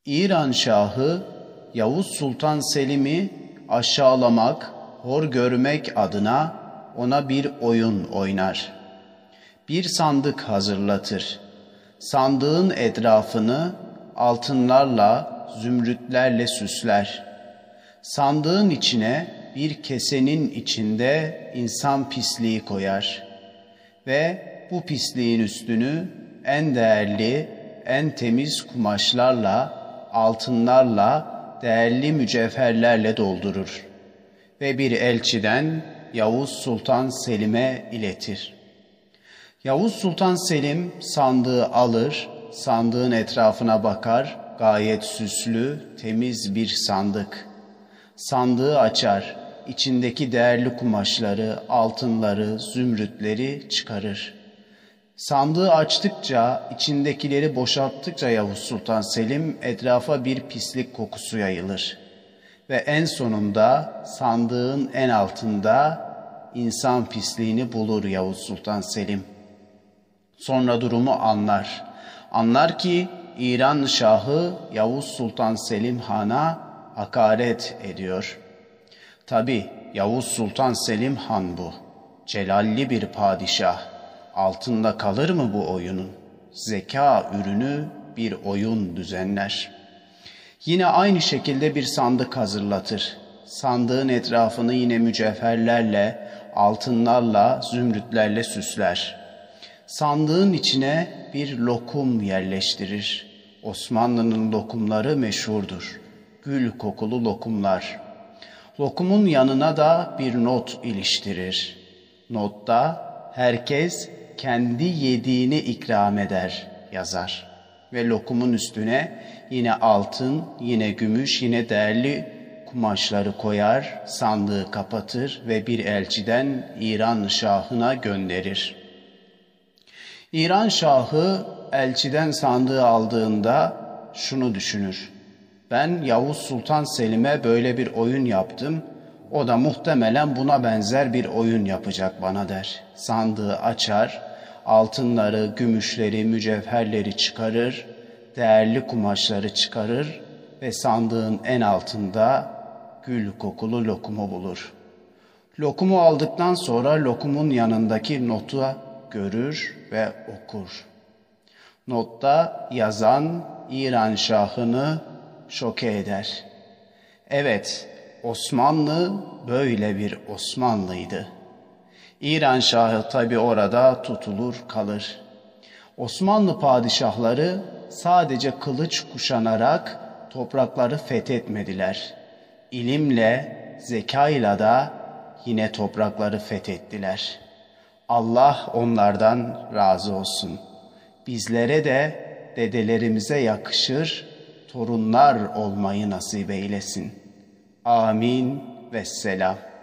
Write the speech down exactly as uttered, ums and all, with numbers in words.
İran Şahı Yavuz Sultan Selim'i aşağılamak, hor görmek adına ona bir oyun oynar. Bir sandık hazırlatır. Sandığın etrafını altınlarla, zümrütlerle süsler. Sandığın içine bir kesenin içinde insan pisliği koyar. Ve bu pisliğin üstünü en değerli, en temiz kumaşlarla, altınlarla, değerli mücevherlerle doldurur. Ve bir elçiden Yavuz Sultan Selim'e iletir. Yavuz Sultan Selim sandığı alır, sandığın etrafına bakar, gayet süslü, temiz bir sandık. Sandığı açar, içindeki değerli kumaşları, altınları, zümrütleri çıkarır. Sandığı açtıkça, içindekileri boşalttıkça Yavuz Sultan Selim etrafa bir pislik kokusu yayılır. Ve en sonunda sandığın en altında insan pisliğini bulur Yavuz Sultan Selim. Sonra durumu anlar. Anlar ki İran Şahı Yavuz Sultan Selim Han'a hakaret ediyor. Tabi Yavuz Sultan Selim Han bu. Celalli bir padişah. Altında kalır mı bu oyunun? Zeka ürünü bir oyun düzenler. Yine aynı şekilde bir sandık hazırlatır. Sandığın etrafını yine mücevherlerle, altınlarla, zümrütlerle süsler. Sandığın içine bir lokum yerleştirir. Osmanlı'nın lokumları meşhurdur. Gül kokulu lokumlar. Lokumun yanına da bir not iliştirir. Notta herkes kendi yediğini ikram eder yazar. Ve lokumun üstüne yine altın, yine gümüş, yine değerli kumaşları koyar, sandığı kapatır ve bir elçiden İran Şahı'na gönderir. İran Şahı elçiden sandığı aldığında şunu düşünür. Ben Yavuz Sultan Selim'e böyle bir oyun yaptım. O da muhtemelen buna benzer bir oyun yapacak bana der. Sandığı açar, altınları, gümüşleri, mücevherleri çıkarır, değerli kumaşları çıkarır ve sandığın en altında gül kokulu lokumu bulur. Lokumu aldıktan sonra lokumun yanındaki notu görür ve okur. Notta yazan İran Şahı'nı şoke eder. Evet, Osmanlı böyle bir Osmanlıydı. İran Şahı tabi orada tutulur kalır. Osmanlı padişahları sadece kılıç kuşanarak toprakları fethetmediler. İlimle, zekayla da yine toprakları fethettiler. Allah onlardan razı olsun. Bizlere de dedelerimize yakışır torunlar olmayı nasip eylesin. Amin ve selam.